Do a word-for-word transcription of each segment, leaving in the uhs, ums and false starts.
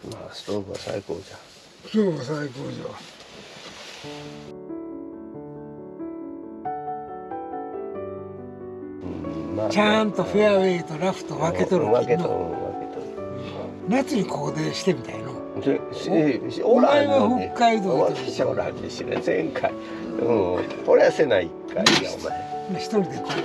まあストーブは最高じゃん。 ストーブは最高じゃ。 うんまあ、 ちゃんとフェアウェイとラフと分けとる分けとるの。 分けとる。 夏にここでしてみたいの。 おらんのに。北海道行っておらんでしね前回。うん。これはせないかいやお前。 一人でこ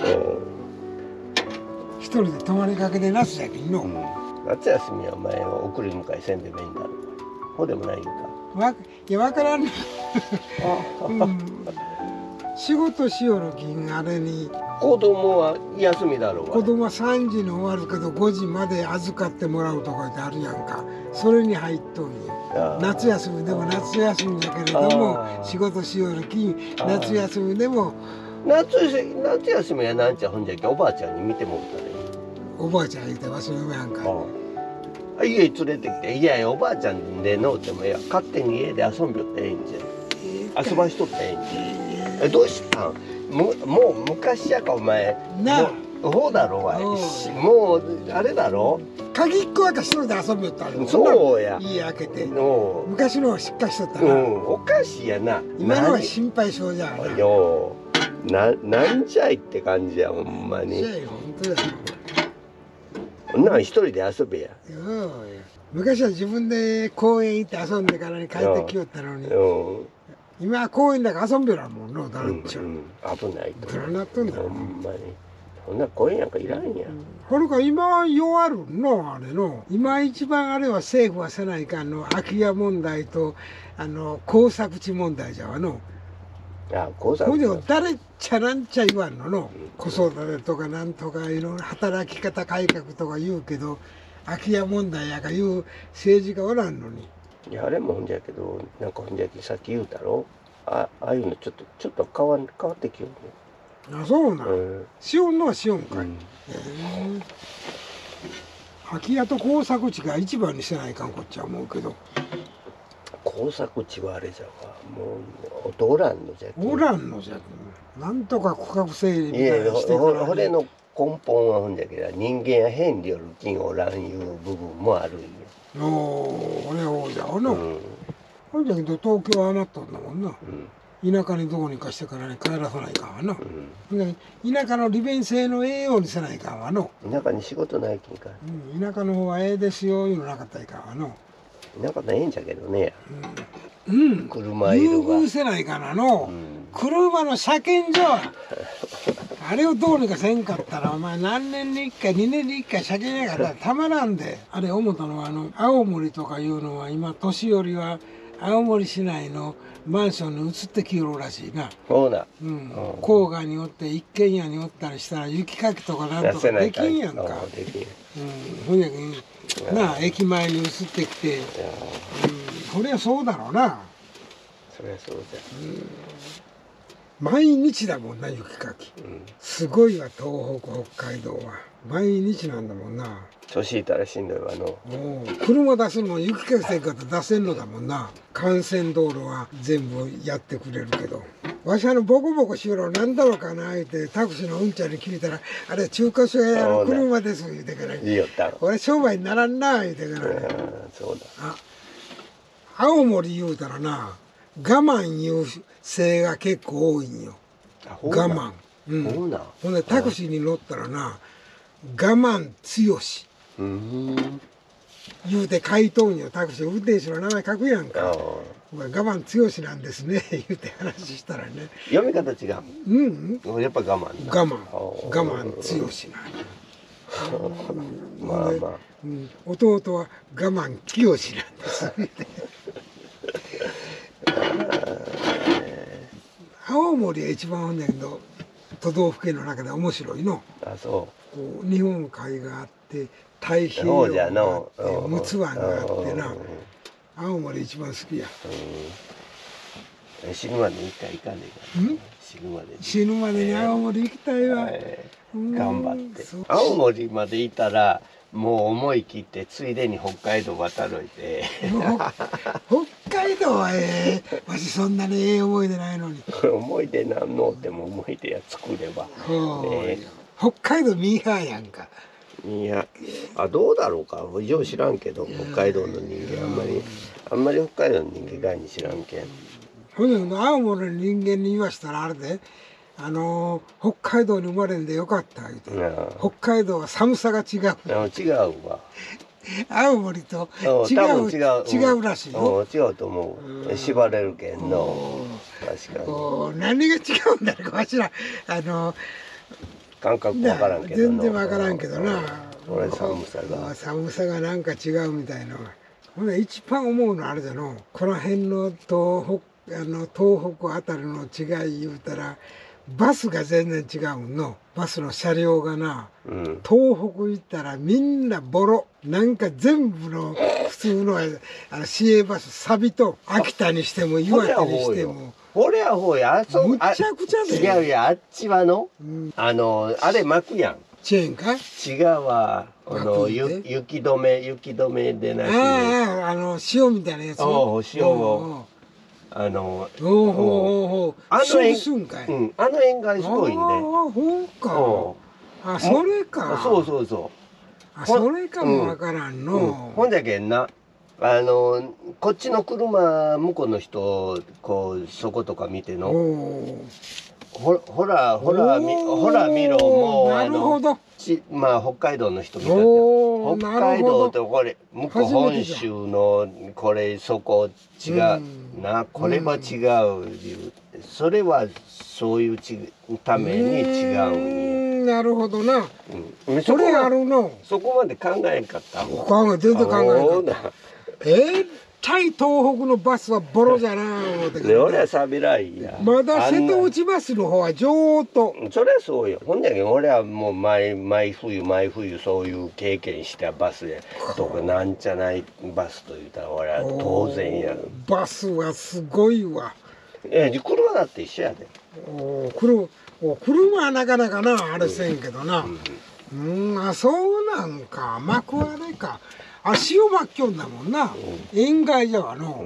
う。一人で泊まりかけで夏じゃけんの。 夏休みはお前送り迎えせんでもいいんだろう。ほうでもないんか。 わいや分からんね。うん、仕事しよるきんあれに。 子供は休みだろうが。 子供はさんじに終わるけどごじまで預かってもらうとかってあるやんか。それに入っとんよ。夏休みでも夏休みだけれども仕事しよるきん夏休みでも。 夏夏休みはなんちゃほんじゃけおばあちゃんに見てもらったらいい。 おばあちゃん言うてわしの嫁やんか。 あ家連れてきて「いやいやおばあちゃんでのうてもいや勝手に家で遊んびょってええんじゃん遊ばしとってええんじゃんえどうしたんももう昔やかお前なあほうだろわいもうあれだろ鍵っ子はか一人で遊びよったの。 そうや家開けての昔のはしっかりしとったな。 うんおかしいやな今のは心配性じゃんよななんじゃいって感じやほんまに。 本当やそんなん一人で遊べや。 昔は自分で公園行って遊んでからに帰ってきよったのに今は公園だから遊んべらんもんのだらっちゃう、うん、 危ないとどうなっとんだほんまにそんな公園なんかいらんや、うん、 これか今弱るのあれの今一番あれは政府はせないかんの空き家問題とあの耕作地問題じゃわのあ工作ほんで誰ちゃなんちゃ言わんのの、うん、子育てとかなんとかいろんな働き方改革とか言うけど空き家問題やか言う政治家おらんのに。 いやあれもほんじゃけどなんかほんじゃけさっき言うたろ あ, ああいうのちょっとちょっと変わ変わってきようね。あそうなん、うん、しよんのはしよんかい、うん、え空き家と耕作地が一番にせないかんこっちは思うけど耕作地はあれじゃわもうおらんのじゃおらんのじゃなんとか区画整理みたいなしてから、ね、 これの根本はほんじゃけど人間や変による金おらんいう部分もあるんよ。 おお、俺はそうじゃわな。ほんじゃけど東京は余っとんだもんな。うん、田舎にどうにかしてからに帰らさないかんわな。うん、田舎の利便性のええようにせないかんわの。 田舎に仕事ないきんか。 うん、田舎の方はええですよいうのなかったらいかんわの。 田舎のええんじゃけどね。 うん、うん、車優遇せないかなの。うん、車の車検所あれをどうにかせんかったらお前何年にいっかいにねんにいっかい車検やからたまらんであれ思ったのはあの青森とかいうのは今年寄りは青森市内のマンションに移ってきよるらしいな。 そうだ、 うん、郊外におって一軒家におったりしたら雪かきとかなんとかできんやんか。ほんやけんなあ駅前に移ってきて、うん、そりゃそうだろうな。 そりゃそうじゃ、うん毎日だもんな雪かき、うん、すごいわ東北北海道は毎日なんだもんな。 年いたらしんどいわの車出すのも雪かきせんかったら出せんのだもんな。幹線道路は全部やってくれるけどわしあのボコボコしろなんだろうかな言ってタクシーのうんちゃんに聞いたらあれ中華所屋の車です言うてからいいよった俺商売にならんな言うてからね。 そうだあ青森言うたらな我慢いう性が結構多いんよ。我慢。うん。ほんでタクシーに乗ったらな我慢強し。うん。言うて書いとんよタクシー運転手の名前書くやんか。我慢強しなんですね言うて話したらね。 読み方違う。うん。やっぱ我慢。 我慢。我慢強しなんよ。まあまあ。弟は我慢清しなんです。青森は一番あんだけど都道府県の中で面白いの。 あそう。 こう日本海があって太平洋があって陸奥湾があってな青森一番好きや。 死ぬまで一回行かねえか。死ぬまで。 死ぬまでに青森行きたいわ。 頑張って。青森まで行ったらもう思い切ってついでに北海道渡ろいて。 北海道はええわしそんなにええ思い出ないのに。 思い出なんのっても思い出や作れば、 ね、北海道ミーハーやんか。 いや、あ、どうだろうか、よう知らんけど、北海道の人間あんまり、あんまり北海道の人間外に知らんけん。 ほんで青森の人間に言わしたらあれで、あのー、北海道に生まれんでよかった言うて、北海道は寒さが違う。 違うわ。 青森と違う、違う、違うらしいよ。 違うと思う。縛れるけんの。確かに。 何が違うんだろうかしら。あの感覚わからんけど。 全然わからんけどな。 俺寒さが。 寒さがなんか違うみたいな。ほんで一番思うのはあれだの。この辺の東北、あの東北あたりの違い言うたら。バスが全然違うの。バスの車両がな、うん、東北行ったらみんなボロ。なんか全部の普通のあの市営バス、サビと秋田にしても岩手にしても。 これはほうや、 そうむちゃくちゃで。 違うや、あっちはの、うん、あの、あれ巻くやん。 チェーンか違うわ。あの、ゆ雪止め、雪止めでなしに。 ああ、あの、塩みたいなやつ。 おう、塩を。あの、 おうほうほうほう。 あの縁、 すんかい。 うん、あの縁がすごいね。ああ、 ほうか。あ、それか。 そうそうそう。 あ、それかもわからんの。 ほんじゃけんな。あの、こっちの車、向こうの人、こう、そことか見ての。ほ、ほら、ほら、み、ほら見ろ、もう、 なるほど。 ち、まあ、北海道の人見たって。北海道とこれ、向こう本州の、これ、そこ違う。な、これは違う。それは、そういうち、ために違うんや。なるほどな。うん。それあるの。 そこまで考えんかった。 考え、全然考えんかった。ええ。対東北のバスはボロじゃな思ってね、俺はサビライや。 まだ瀬戸内バスの方は上等。 そりゃそうよ。ほんじゃけ俺はもう毎毎冬毎冬そういう経験したバスでとかなんじゃないバスと言ったら俺は当然やる。 バスはすごいわ。 ええ、車だって一緒やで。 お車、お車はなかなかなあれせんけどな。うん、うん、あそうなんか。幕あれか。あ、塩巻きょんだもんな。塩害じゃわの。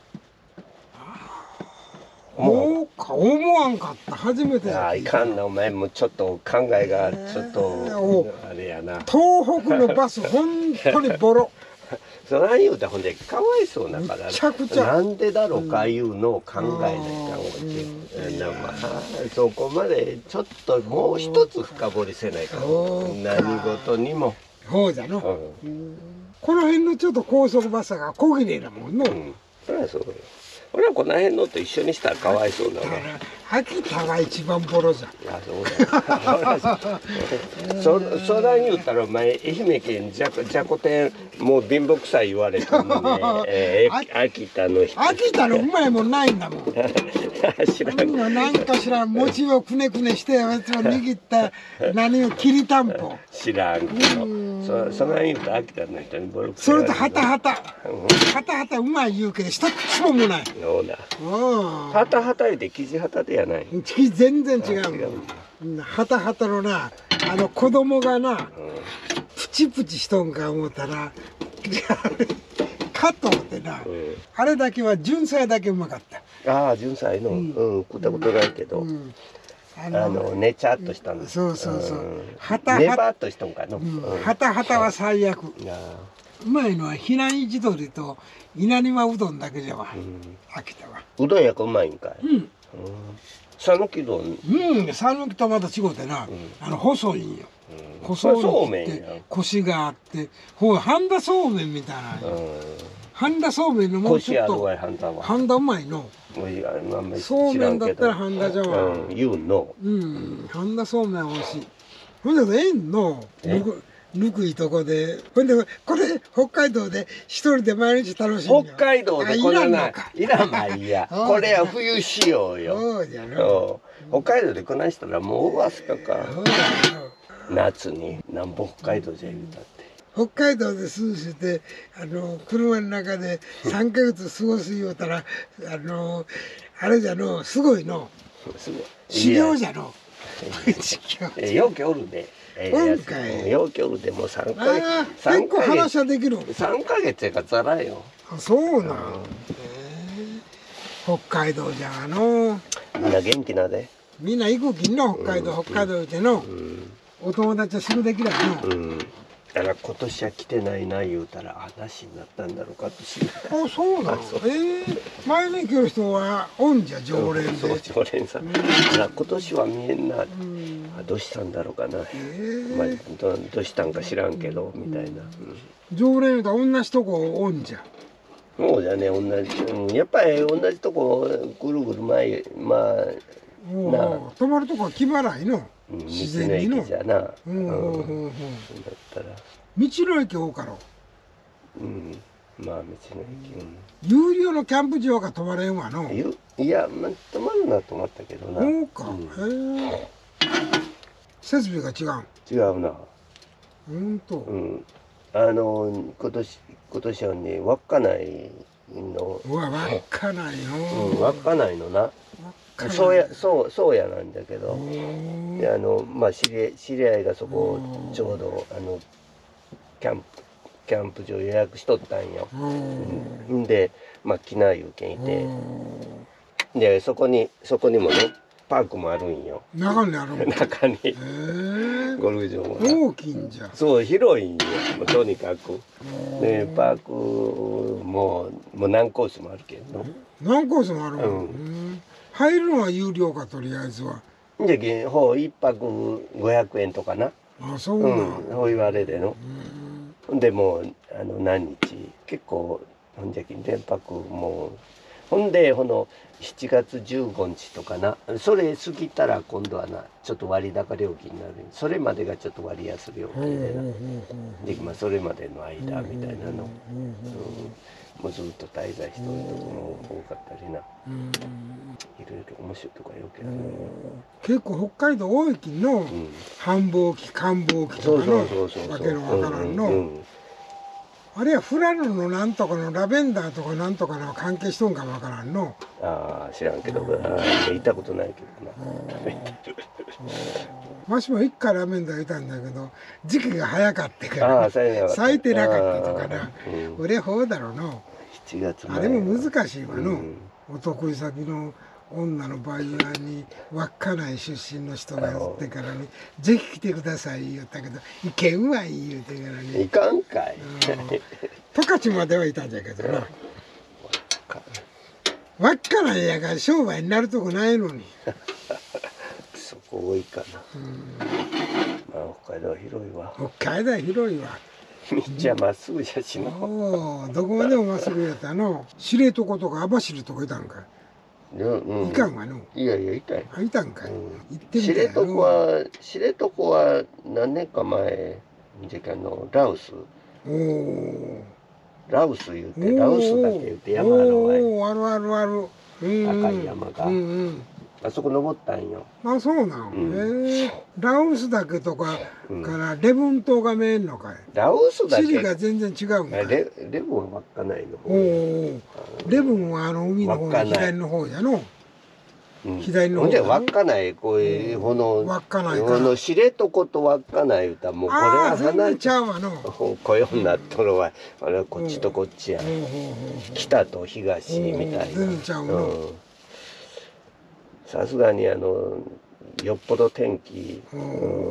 そうか、思わんかった。初めて。 ああ、いかんな、お前もちょっと考えがちょっと、あれやな。 東北のバス、本当にボロ。 そら言うたらほんで、かわいそうだから、 めちゃくちゃなんでだろうかいうのを考えないかんわけ。なまあ、そこまでちょっともう一つ深掘りせないかん。何事にも。 そうじゃの。うんこの辺のちょっと高速バスが小切れだもんの。うん、 そりゃそうよ。俺はこの辺のと一緒にしたらかわいそうだわ。 秋田が一番ボロじゃん。 いや、そうだ。そ、そらに言ったら、お前、愛媛県じゃ、じゃこ天、もう貧乏くさい言われてるのね。えー、秋田の人。 秋田のうまいもんないんだもん。 知らん。 なんか知らん、餅をくねくねして、やつを握った、何をきりたんぽ。 知らんけど。そ、そらに言うと、秋田の人にボロクそれと、はたはた。はたはたうまい言うけど、一つももない。 そうだ。はたはた言うて、生地はたでやない。 全然違う。はたはたのな、あの子供がな、うん、プチプチしとんか思ったら、カットってな、うん、あれだけは純菜だけうまかった。 ああ、純菜の、うん、うん、食ったことないけど。うん、あの、あのねちゃっとしたの。 そうそうそう。 はたはた。ねばっとしとんかの。 はたはたは最悪。うまいのはひな一鶏と稲庭うどんだけじゃわ。秋田は。 うどんやかうまいんかい。うん。さぬき丼。 うん、さぬきとまた違うてな、あの細いんよ。細いそうめんコシがあって、ほう半田そうめんみたいな。半田そうめんのもうちょっと。半田うまいの。そうめんだったら半田じゃわ。 言うの。 うん、半田そうめん美味しい。ほんでええんの。ぬくいとこで、ほんで、これ、北海道で一人で毎日楽しみ。 北海道でこれな、いらんまいや。これは冬仕様よ。 そうじゃろ。 北海道でこないしたらもうわすかか。夏に、なんぼ北海道じゃ言うたって。 北海道で涼して、あの、車の中でさんかげつ過ごす言うたら、あの、あれじゃの、すごいの。すごい。修行じゃの。 よくおるで。 今回よきょるでも三ヶ月結構話はできる三ヶ月やからざらよ。 あそうなん、北海道じゃのみんな元気なでみんな行くきんの北海道、北海道でのお友達はするできないの。 うん。だから今年は来てないな言うたら、あ、なしになったんだろうかとし。 あ、そうなの。ええー、前に来る人はおんじゃ常連で。 そう、常連さん。あら、今年は見えんな。あ、どうしたんだろうかな。えー、まあ、ど、どうしたんか知らんけど、みたいな。うん、 常連と同じとこおんじゃ。 そうじゃね、同じ、うん、やっぱり同じとこぐるぐる前、まあ。 なあ、泊まるとこは決まらないの。 うん、自然にの。道の駅じゃな。 うん、うん、うん、うん。だったら。道の駅多かろ。 うん、まあ、道の駅。 うん、有料のキャンプ場が泊まれんわの。 いや、まあ、泊まるなと思ったけどな。 そうか。うん、へえ。設備が違う。 違うな。 本当。 うん。あの、今年、今年はね、稚内の。 うわ、稚内の。 うん、稚内のな。そうや、そう、そうやなんだけど。で、あの、まあ、知り、知り合いがそこ、ちょうど、あの。キャンプ。キャンプ場予約しとったんよ。うん、で、まあ、来ないうけんいて。で、そこに、そこにもね。パークもあるんよ。 中にある。 中に。ゴルフ場も。 大きいんじゃ。 そう、広いんよ。もうとにかく。で、パークも、もう何コースもあるけど。 何コースもある。うん。入るのは有料か、とりあえずは。 じゃけん、ほう、一泊ごひゃくえんとかな。 あ、そうな。うん、 そう言われでの。でも、あの、何日、結構、ほんじゃけん、連泊もう。ほんで、このしちがつじゅうごにちとかな、それ過ぎたら今度はな、ちょっと割高料金になる。それまでがちょっと割安料金でな。で、まあ、それまでの間みたいなの。うん、もうずっと滞在しとるとこも多かったりな。いろいろ面白いとこよけどね。 結構北海道多いきの、繁忙期、寒忙期とかのわけのわからんの。あるいはフラルのなんとかのラベンダーとかなんとかの関係しとんかもわからんの。 ああ、知らんけど、行ったことないけどな。わしも一回ラベンダーいたんだけど、時期が早かってから咲いてなかったとかな。俺はほうだろうの。 しちがつ。 あれも難しいわの。お得意先の女のバイヤーに稚内出身の人がおってからに「ぜひ来てください」言ったけど「行けんわい」言うてからに行かんかい。 十勝まではいたんじゃけどな。稚内やから商売になるとこないのに。 そこ多いかな。まあ北海道は広いわ。 北海道は広いわ。 めっちゃまっすぐじゃしの。 おお、どこまでもまっすぐやったの。知床とか網走とかいたんかい。うん、いかんわの。 いやいや、いたよ。 あ、いたんかい。うん、行ってみた知床は、知床は何年か前、じゃあの、ラオス。おお。ラオス言うて、ラオスだけ言うて山あるわい。 おお、あるあるある。 赤い山が。うんうん。あそこ登ったんよ。 あ、そうなん。うん、へえ。ラオス岳とかからレブン島が見えんのかい。 ラオス岳。 地理が全然違うんかい。 レレブンは稚内の方。 おお。レブンはあの海の方、左の方やの。 うん、左の方。ほんで稚内こういうこの稚内この知床と稚内言うたらもうこれは離れちゃうわの。 こよになっとるわ。あれこっちとこっちや。北と東みたいな。 全然ちゃうの。 さすがにあのよっぽど天気、うん、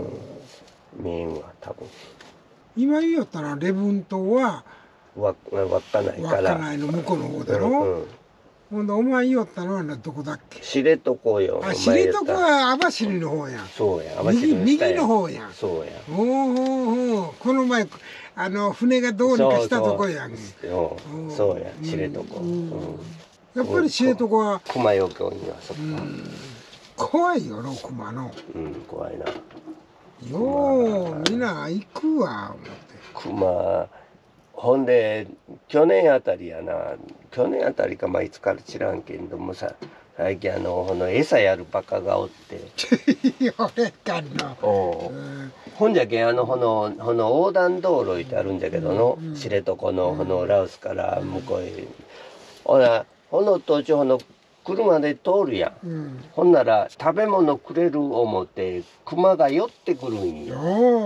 見えんわ多分。 今言いよったら礼文島は稚内から稚内の向こうの方だろ。うんうん、ほんでお前言いよったのはどこだっけ。 知床よ。 あ、知床は網走の方や。 そうや。 右右の方や。 そうや。 おおお、この前あの船がどうにかしたとこやん。 そうそうや。知床。 やっぱり知床は熊よきょにはそっか。 怖いよの熊の。 うん、怖いな。 ようみんな行くわ思って。 熊ほんで去年あたりやな、去年あたりかまあいつから知らんけんどもさ、最近あのこの餌やるバカがおって。 俺かな。 おほんじゃけんあのこのこの横断道路ってあるんじゃけどの、うん、知床のこのラオスから向こうへ。ほらこの途中の車で通るやん、うん、ほんなら食べ物くれる思って熊が寄ってくるんよ。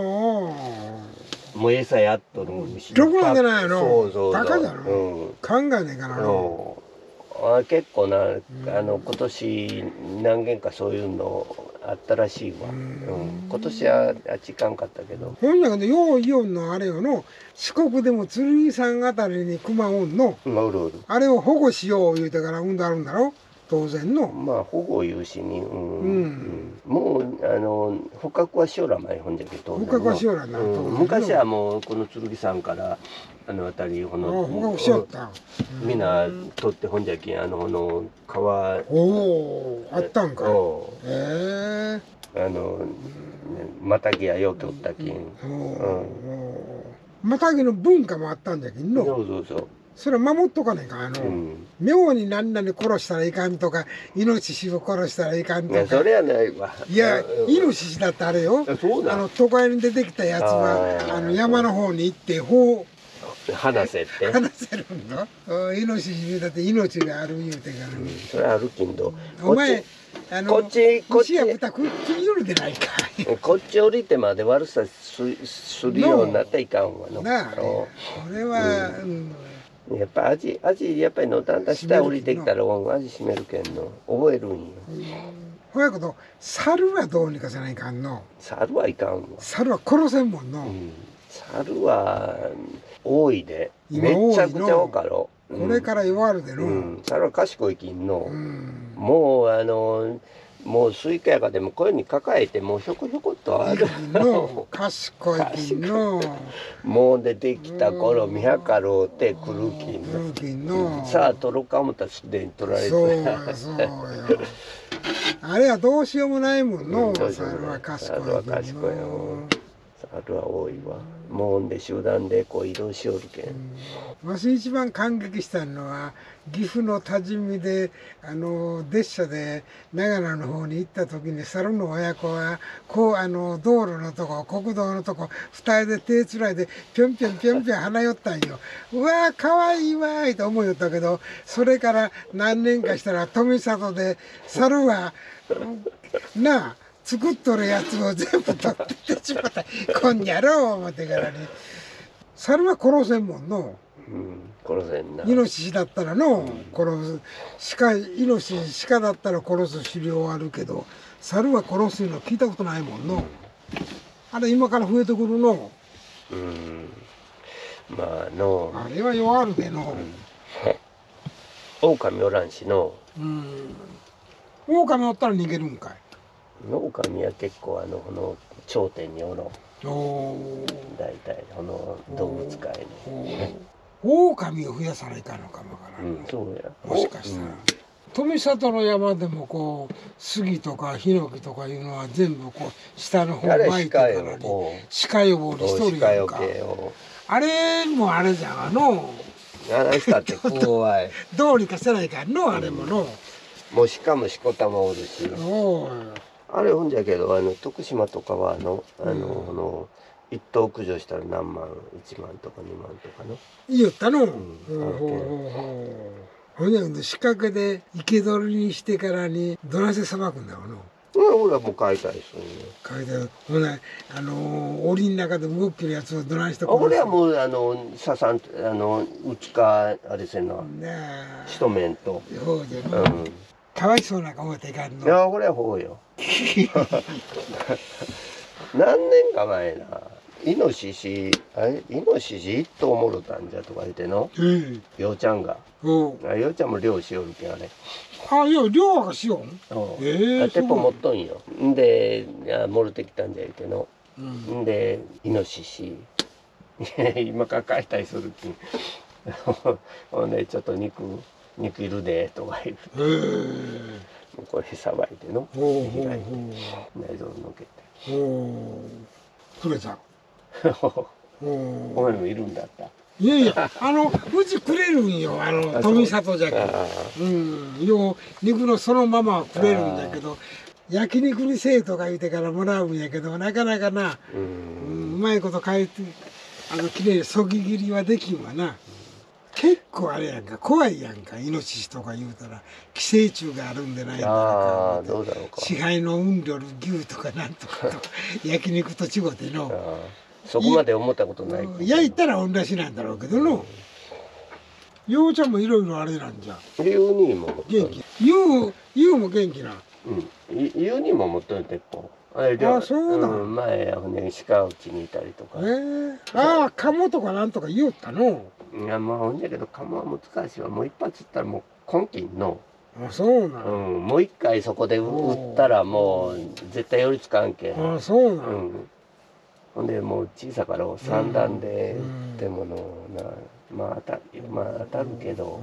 もう餌やっとるし。 どこまでないの。 そうそう。 バカだろ。うん、考えねえからの。 あ、結構な、あの今年何件かそういうのあったらしいわ。うん、今年はあっち行かんかったけど。 ほんじゃけどようイオンのあれよの四国でも剣山あたりに熊おんの、 うん、おるおる。 あれを保護しよう言うてから産んであるんだろ当然の。 まあ保護有しに、うん、 うんうんもうあの捕獲はしよらないほんじゃけど、 捕獲はしよらない、 うん、昔はもうこの剣山からあの辺りこの捕獲しよった、 うん、みんな取ってほんじゃけんあのこの川おおあったんかへえあのマタギやようけおったけん、 マタギの文化もあったんだけどのそうそうそうそれは守っとかねえかあの、うん、妙に何々殺したらいかんとかイノシシを殺したらいかんとかそれはないわいやイノシシだってあれよあの都会に出てきたやつはあの山の方に行って砲話せって話せるんだイノシシだって命がある言うてから、 うん、それはあるけどお前あのこっちこっち牛や豚食い寄るでないかこっち降りてまで悪さすするようになったらいかんわのなあこれは、うんうんやっぱ味味やっぱりのだんだん下降りてきたら味しめるけんの覚えるんよ。 ほやけど猿はどうにかせないかんの。 猿はいかんわ。 猿は殺せんもんの。うん、 猿は多いでめちゃくちゃ多かろ。 これから弱るでの、うんうん、猿は賢いきんの、うん、もうあのもうスイカやかでもこういうに抱えてもうひょこひょこっとあるの賢いきんのもう出てきた頃見計ろうてくるきんのさあ取ろうか思ったらすでに取られてそうよそうよあれはどうしようもないもんの、うん、猿は賢いきんの猿は多いわもうんで集団でこう移動しよるけん、 うん、わし一番感激したのは岐阜の多治見であの列車で長野の方に行った時に猿の親子はこうあの道路のとこ国道のとこ二人で手つないでぴょんぴょんぴょんぴょん離よったんよ。うわーかわいいわーいと思いよったけどそれから何年かしたら富里で猿はなあ作っとるやつを全部取っててしまったこんにゃろう思ってからに猿は殺せんもんの、 うん、殺せんなイノシシだったらの、うん、殺す鹿イノシシ鹿だったら殺す狩猟あるけど猿は殺すの聞いたことないもんの、うん、あれ今から増えてくるのうんまあのあれは弱るでの、 うん、狼おらんしのうん狼おったら逃げるんかい狼は結構あのこの頂点におろん大体この動物界の狼を増やさないかんのかもわからん、 うん、そうやもしかしたら、うん、富里の山でもこう杉とかヒノキとかいうのは全部こう下の方巻いてからに鹿予防にしとるやんかあれもあれじゃんのあの人って怖いどうにかせないかんのあれもの、うん、 もう鹿もしこたまおるしあれほんじゃけどあの徳島とかはあのあの、うん、の一頭駆除したら何万いちまんとかにまんとかのいいよったの、うん、ほんじゃけど仕掛けで生け捕りにしてからにどないしてさばくんだろうのうん俺はもう解体するね解体ほなあの檻の中で動きるやつをどないして俺はもうあのささんあのうちかあれせんな一面とそうじゃな、うんかわいそうなか思っていかんの。 いやこれはほうよ。何年か前なイノシシあれイノシシ一頭もろたんじゃとか言っての、うん、ようちゃんが、うん、あようちゃんも漁しよるけんあれ。 あいや漁はしよん。 ええー。鉄砲持っとんよ。んでもろてきたんじゃけど、うん、んでイノシシ今から解体するきん。ほんでちょっと肉。肉いるでとか言うこれさばいての開いて内臓をのけてくれたお前もいるんだったいやいやあのうちくれるんよあの富里じゃけうんよう肉のそのままくれるんだけど焼肉にせえとか言うてからもらうんやけどなかなかなうまいこと変えてあのきれいにそぎ切りはできんわな結構あれやんか怖いやんかイノシシとか言うたら寄生虫があるんでないんだかどうだろうか支配のうんりょる牛とかなんとかと焼肉と違うてのそこまで思ったことない焼いたら同じなんだろうけどのようちゃんもいろいろあれなんじゃユーにも元気ユーユーも元気なうん、湯にも持っとる鉄砲。あれあ、そうなの、 うん、前ほんで鹿打ちにいたりとか。 えー、ああ鴨とかなんとか言おったの。 いやまあほんじゃけど鴨は難しいわ。もう一発撃ったらもう根気の。 あ、そうなうの、 ん、もう一回そこで撃ったらもう絶対寄りつかんけん。 あ、そうなの、 うん、ほんでもう小さから三段で撃ってものな、まあ当たまあ当たるけど、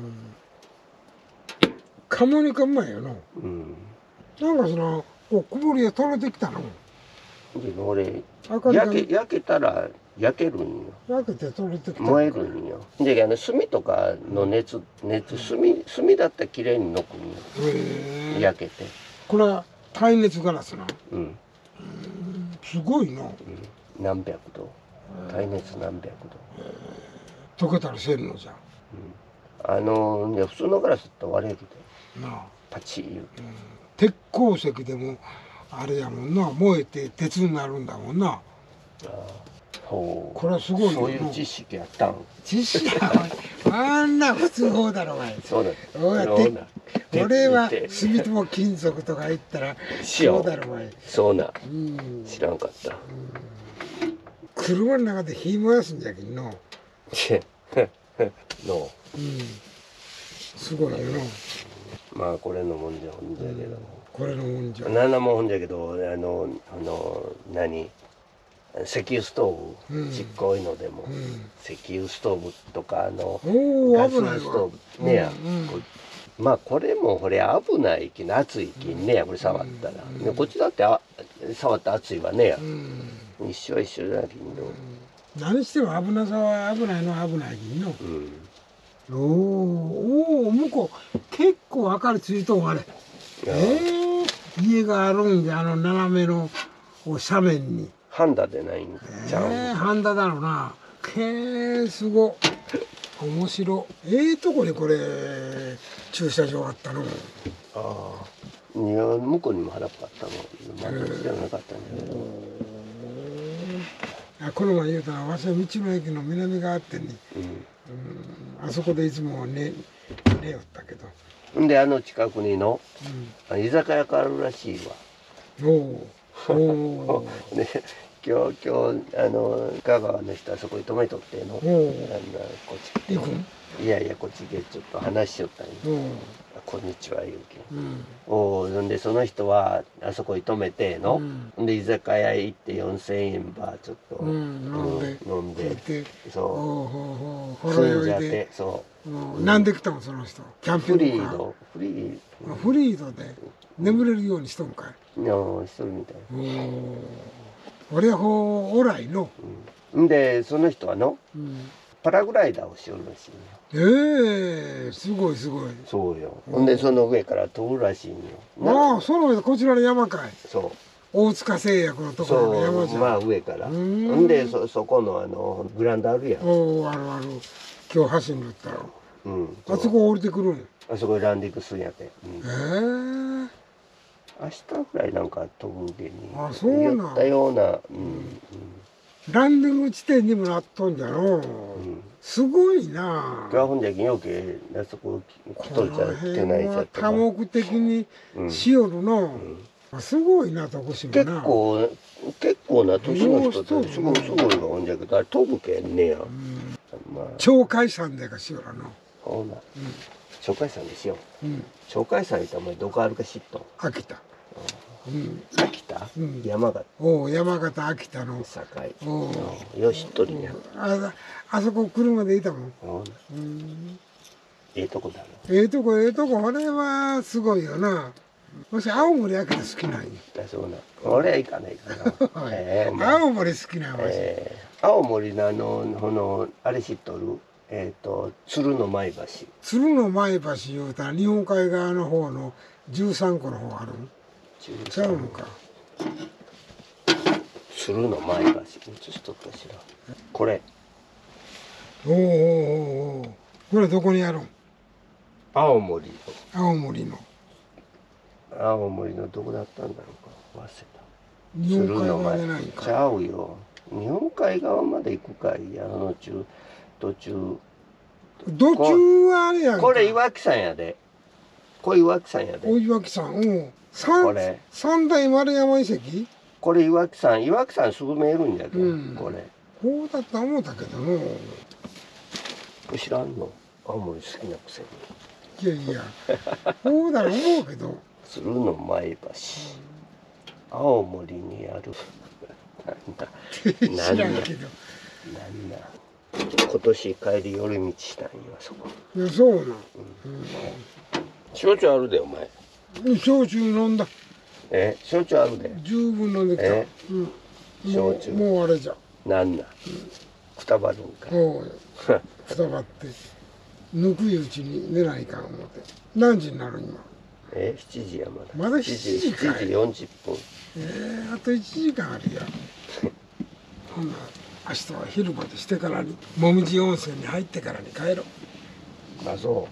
鴨肉うまいよな。 うん、 なんかそのこう曇りが取れてきたの。 で俺明かりが焼け焼けたら焼けるんよ。 焼けて取れてきた。 燃えるんよ。であの炭とかの熱熱炭炭だったら綺麗に残るんよ。 へえ。 焼けて。 これは耐熱ガラスな。 うん。 すごいな。 うん、何百度。耐熱何百度。溶けたらせんのじゃん。 うん、あのいや普通のガラスって割れるで。 なあ。 パチッ言うて。 鉄鉱石でもあれやもんな、燃えて鉄になるんだもんな。ああ、ほう。 これはすごいよな。 そういう知識やったん。 知識はあんな普通法だろお前。 そうだ。 おいそうだ。 俺は炭とも金属とか言ったらそうだろお前。 そうな。 うん、 知らんかった。 車の中で火燃やすんじゃけんの。 の。 うん。すごいよな。 まあこれのもんじゃほんじゃけど。 これのもんじゃ。 なんなもんほんじゃけど、あのあの何石油ストーブ、ちっこいのでも、うん、石油ストーブとかあのガスストーブねや、うんうん、まあこれもこれ危ないきの熱いきねやこれ触ったら、うんうん、こっちだってあ触ったら熱いわねや、うん、一緒は一緒だけど、うん、 何しても危なさは危ないのは危ないきの、うん、おお向こう結構明かりついとんあれ、えー、家があるんであの斜めの斜面に。 ハンダでないんちゃう、 えー、ハンダだろうな。けーすご面白ええとこにこれ駐車場あったの。 ああいや向こうにも腹っかったのまあどっちでもなかったんだけど、 えー、あこの前言うたらわしは道の駅の南側ってに、うんうん、あそこでいつも寝寝よったけどんであの近くにの、うん、居酒屋があるらしいわ。 おおおね、今日今日あの香川の人はそこに泊めとっての、あんなこっち行くん？ いやいやこっちでちょっと話しよったんよ。こんにちは言うけん。うん、おお、でその人はあそこに泊めての、うん、で居酒屋行ってよんせんえんばちょっと、うん、飲んで、うん、飲んで、そう。住んじゃってそう。 うん、なんで来たのその人？キャンピングカー。 フリード、フリード。フリードで眠れるようにしとんかい。 いやしとるみたい。 俺はほうおらいの。 うん、でその人はの、うん、パラグライダーをしよるらしいよ。 ええー、すごいすごい。 そうよ。ほんでその上から飛ぶらしいんよ。 ああ、その上こちらの山かい。 そう。 大塚製薬のところの山じゃん。 まあ上から。ほんでそそこのあのグラウンドあるやん。 おおあるある。今日走るんだったら。うん。あそこ降りてくるん。 あそこランディングするんやて。 うん、ええー。 明日ぐらいなんか飛ぶけに。 あ、そうなん。 言ったような。うん。うん、 ランディング地点にもなっとんじゃろう。うん、すごいな。 がほんじゃけんよけあそこ来とるじゃってないじゃって。 多目的にしよるの。うん、すごいな徳島な。 結構結構な年の人ってすごいすごいわほんじゃけどあれ飛ぶけんねや。うん、 まあ、鳥海山でかしよらの。 ほな。うん、鳥海山でしよう。うん、鳥海山行ったらお前どこあるか知っとん？ 秋田。 うん、秋田、うん、山形。 おお山形秋田の。 堺。おお。よしっとりや。 ああそこ車でいたもん。 うん。ええとこだろ。 ええとこええとこあれはすごいよな。もし青森秋田好きなんよ。 だそうな。俺は行かないからな。 えー、青森好きなんわし。 えー、青森のあのこのあれ知っとる。えっ、ー、と鶴の舞橋。 鶴の舞橋言うたら日本海側の方の十三湖の方ある。ちゃうのか。 鶴の舞橋。写しとったしら。これ。 おおおおお。これどこにあるん？ 青森の。 青森の。 青森のどこだったんだろうか。忘れた。 日本海側じゃないか。 ちゃうよ。日本海側まで行くかい。あの中途中。 途中はあれやんか。 これ岩木山やで。 これ岩木山やで。 お岩木山、うん。三これ三大丸山遺跡。 これ岩木山、岩木山すぐ見えるんだけど、うん、これ。 こうだと思ったけどの。 知らんの。青森好きなくせに。いやいや。こうだろ思うけど。 鶴の前橋。青森にある。なんだ。 知らんけど。 なんだ。今年帰り寄り道したんよそこ。 いやそうな。うん。 焼酎あるでお前。 焼酎飲んだ。 え、焼酎あるで。 十分飲んできた。えうん。焼酎。もうあれじゃ。 なんだ。くたばるんか。 そう。くたばって。ぬくいうちに寝ないかん思って。何時になる今。 え、七時やまだ。 まだ七時かい。 七時四十分。 ええ、あと一時間あるや。ほんなら明日は昼までしてからに、もみじ温泉に入ってからに帰ろう。 あ、そう。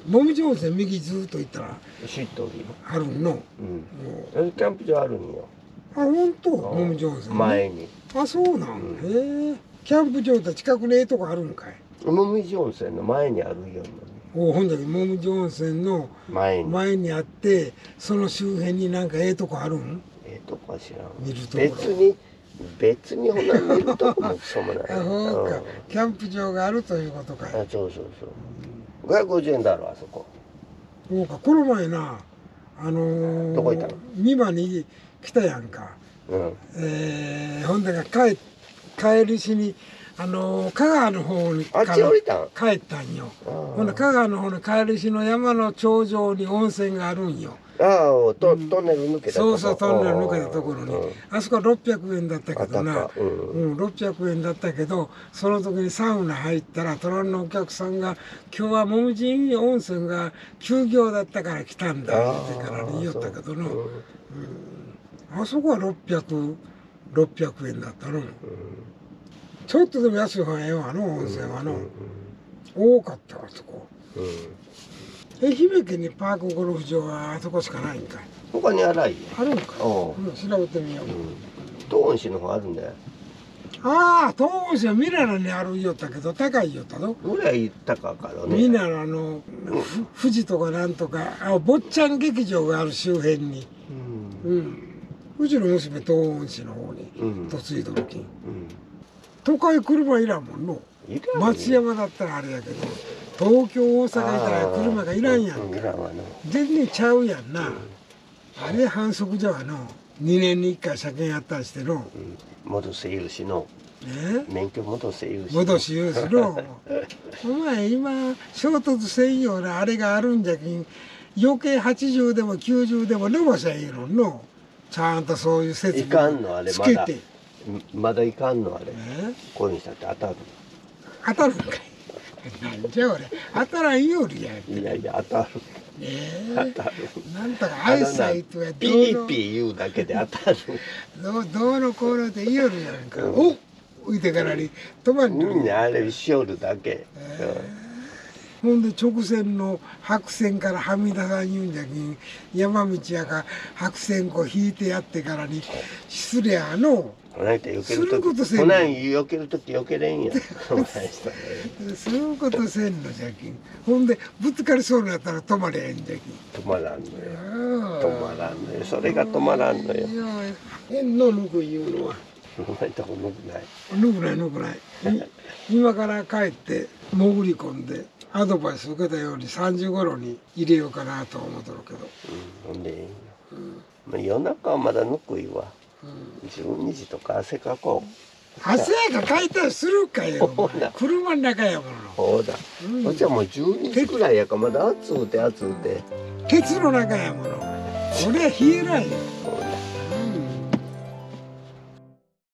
もみじ温泉右ずっと行ったら。 知っとるよ。 あるの。 うん。キャンプ場あるんよ。 あ、本当。もみじ温泉。 前に。 あ、そうなん。へえ。キャンプ場って近くにええとこあるんかい。 もみじ温泉の前にあるよ。 お、ほんだけもみじ温泉の前に。前にあって、その周辺になんかええとこあるん。ええとこは知らん。 見ると別に。別にほな見るとこもそもない。 あ、そうか。キャンプ場があるということかい。 あ、そうそうそう。ごひゃくごじゅうえんだろあそこ。 そうか。この前な、あのー、 どこ行ったの？ 三馬に来たやんか。うん。ええー、ほんでが帰帰りしに。あの香川の方にあっち降りたん帰ったんよ。ほんで香川の方の帰りしの山の頂上に温泉があるんよ。 ああ、トンネル抜けたところ。 そうそう、トンネル抜けたところに。あそこはろっぴゃくえんだったけどな。うん、ろっぴゃくえんだったけど、その時にサウナ入ったら、隣のお客さんが、今日はもみじ温泉が休業だったから来たんだってから言いよったけどな。あそこはろっぴゃく、ろっぴゃくえんだったの。ちょっとでも安い方がええわの、温泉はの。多かったわ、そこ。愛媛県にパークゴルフ場はあそこしかないんかい。 他にあらい。 あるんか。調べてみよう。 東温市の方あるんだよ。 ああ、東温市はミラノにあるよったけど、高いよったの。 ぐらい高からね。 ミラノの富士とかなんとか、あ、坊ちゃん劇場がある周辺に。うん。うちの娘東温市の方に嫁いどるきん。都会車いらんもんの。松山だったらあれやけど、東京大阪行ったら車がいらんやんか。全然ちゃうやんな。あれ反則じゃわの。にねんにいっかい車検やったりしての。 戻せ言うしの。免許戻せ言うし。 戻し言うしの。お前今衝突せんようなあれがあるんじゃきん、余計はちじゅうでもきゅうじゅうでも伸ばしゃいいのの。ちゃんとそういう設備つけて。 まだいかんのあれ。こういうにしたって当たる。 当たるんかい。なんじゃ俺、当たらんよりや。 いやいや、当たる。 え当たる。なんとかアイサイトやピーピー言うだけで当たる。 どうどうのこうので言いよるやんか。おっ浮いてからに止まんの。 みんなあれしよるだけ。 ほんで直線の白線からはみ出さん言うんじゃきん、山道やか白線こう引いてやってからに失礼やの。 こない避けるとき、こない避けるとき避けれんや。 することせんのじゃきん。ほんでぶつかりそうになったら止まれへんじゃきん。 止まらんのよ。止まらんのよ。それが止まらんのよ。 変のぬく言うのは。 お前とこぬくない。 ぬくないぬくない。今から帰って潜り込んでアドバイス受けたようにさんじごろに入れようかなと思っとるけど。 うん、ほんで、うん、夜中はまだぬくいわ。じゅうにじとか汗かこう。 汗がかいたりするかよ。車の中やもの。 そうだ。うん、じゃあもうじゅうにじくらいやからまだ暑うて暑うて。 鉄の中やもの。俺は冷えないよ。